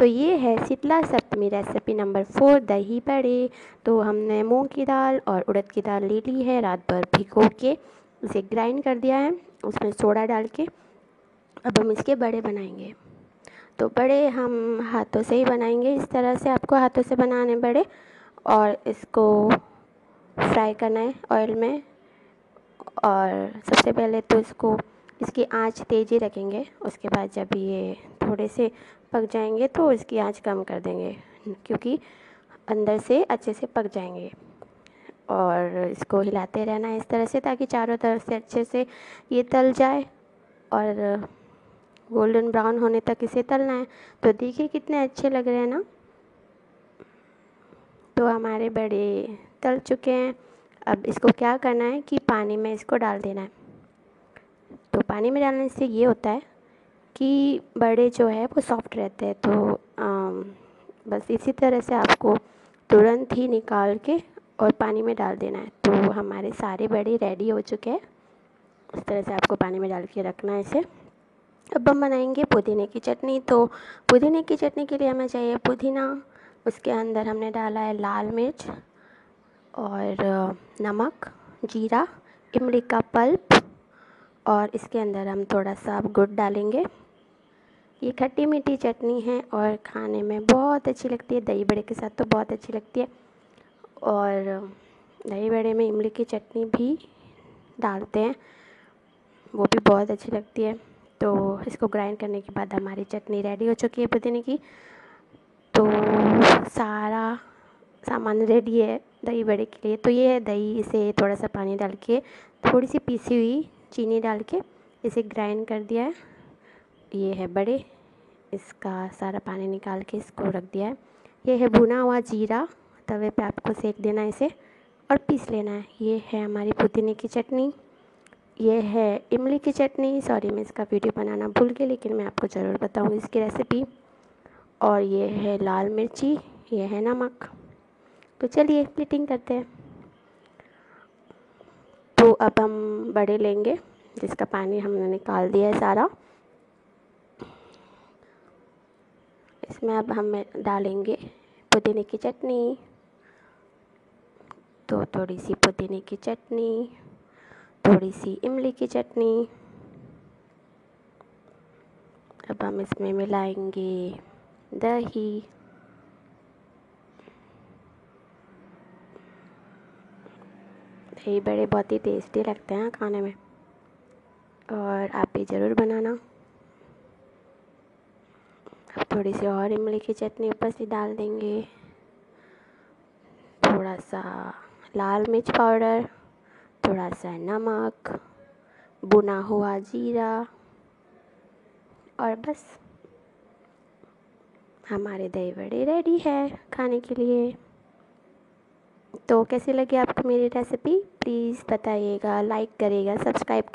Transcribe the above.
तो ये है शीतला सप्तमी रेसिपी नंबर 4 दही बड़े। तो हमने मूंग की दाल और उड़द की दाल ले ली है, रात भर भिगो के इसे ग्राइंड कर दिया है, उसमें सोडा डाल के। अब हम इसके बड़े बनाएंगे। तो बड़े हम हाथों से ही बनाएंगे, इस तरह से आपको हाथों से बनाने बड़े, और इसको फ्राई करना है ऑयल में। और सबसे पहले तो इसकी आंच तेज़ ही रखेंगे, उसके बाद जब ये थोड़े से पक जाएंगे तो इसकी आंच कम कर देंगे, क्योंकि अंदर से अच्छे से पक जाएंगे। और इसको हिलाते रहना है इस तरह से, ताकि चारों तरफ से अच्छे से ये तल जाए और गोल्डन ब्राउन होने तक इसे तलना है। तो देखिए कितने अच्छे लग रहे हैं ना। तो हमारे बड़े तल चुके हैं। अब इसको क्या करना है कि पानी में इसको डाल देना है। तो पानी में डालने से ये होता है कि बड़े जो है वो सॉफ्ट रहते हैं। तो बस इसी तरह से आपको तुरंत ही निकाल के और पानी में डाल देना है। तो हमारे सारे बड़े रेडी हो चुके हैं। इस तरह से आपको पानी में डाल के रखना है इसे। अब हम बनाएंगे पुदीने की चटनी। तो पुदीने की चटनी के लिए हमें चाहिए पुदीना, उसके अंदर हमने डाला है लाल मिर्च और नमक, जीरा, इमली का पल्प, और इसके अंदर हम थोड़ा सा गुड़ डालेंगे। ये खट्टी मीठी चटनी है और खाने में बहुत अच्छी लगती है, दही बड़े के साथ तो बहुत अच्छी लगती है। और दही बड़े में इमली की चटनी भी डालते हैं, वो भी बहुत अच्छी लगती है। तो इसको ग्राइंड करने के बाद हमारी चटनी रेडी हो चुकी है पुदीने की। तो सारा सामान रेडी है दही बड़े के लिए। तो ये है दही, इसे थोड़ा सा पानी डाल के थोड़ी सी पीसी हुई चीनी डाल के इसे ग्राइंड कर दिया है। ये है बड़े, इसका सारा पानी निकाल के इसको रख दिया है। ये है भुना हुआ जीरा, तवे पे आपको सेक देना है इसे और पीस लेना है। ये है हमारी पुदीने की चटनी। ये है इमली की चटनी। सॉरी, मैं इसका वीडियो बनाना भूल गई, लेकिन मैं आपको ज़रूर बताऊँगी इसकी रेसिपी। और ये है लाल मिर्ची, ये है नमक। तो चलिए प्लेटिंग करते हैं। तो अब हम बड़े लेंगे जिसका पानी हमने निकाल दिया है सारा। इसमें अब हम डालेंगे पुदीने की चटनी। तो थोड़ी सी पुदीने की चटनी, थोड़ी सी इमली की चटनी। अब हम इसमें मिलाएंगे दही, दही बड़े बहुत ही टेस्टी लगते हैं खाने में, और आप भी ज़रूर बनाना। अब थोड़ी सी और इमली की चटनी ऊपर से डाल देंगे, थोड़ा सा लाल मिर्च पाउडर, थोड़ा सा नमक, भुना हुआ जीरा, और बस हमारे दही बड़े रेडी है खाने के लिए। तो कैसी लगी आपको मेरी रेसिपी, प्लीज़ बताइएगा, लाइक करिएगा, सब्सक्राइब